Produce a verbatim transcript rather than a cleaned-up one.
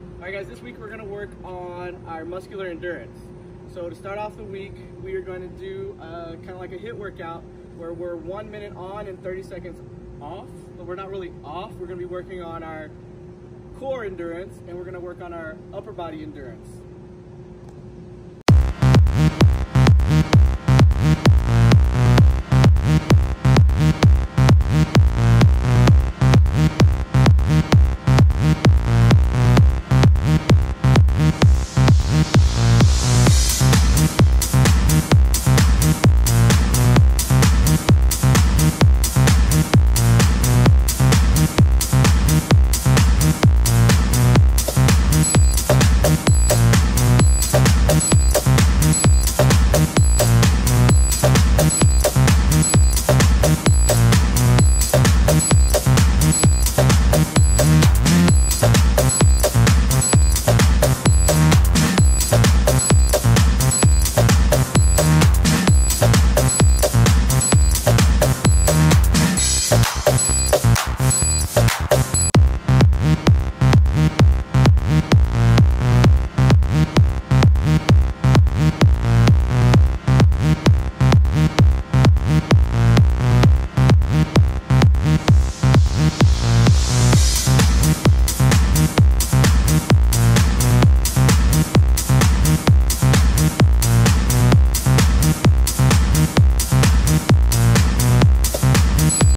Alright guys, this week we're going to work on our muscular endurance. So to start off the week, we are going to do uh, kind of like a HIIT workout where we're one minute on and thirty seconds off, but we're not really off. We're going to be working on our core endurance and we're going to work on our upper body endurance.